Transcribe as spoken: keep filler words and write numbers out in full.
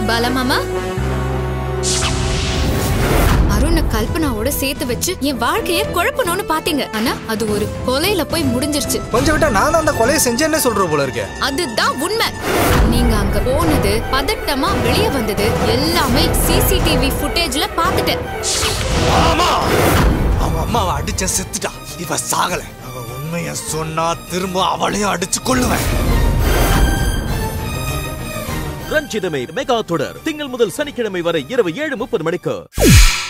பாலமாமா, அருண கல்பனாவோட சேர்த்து வச்சு என் வாழ்க்கைய குழப்பணும்னு பாத்தீங்க. ஆனா அது ஒரு கொலையில போய் முடிஞ்சிருச்சு. கொஞ்சம் விட்டா நான் அந்த கொலையை செஞ்சேன்னு சொல்ற போல இருக்கு. அதுதான் உண்மை. நீங்க அங்க போனது, பதட்டமா வெளியே வந்தது எல்லாமே சிசிடிவி ஃபுட்டேஜ்ல பாத்துட்டேன். ஆமா, அவன் அம்மாவை அடிச்ச செத்துட்டா. இவ சாகல. அவ உண்மைய சொன்னா திரும்ப அவளையும் அடிச்சு கொள்ளுவேன். ரஞ்சிதமே மெகா தொடர் திங்கள் முதல் சனிக்கிழமை வரை இரவு ஏழு முப்பது மணிக்கு.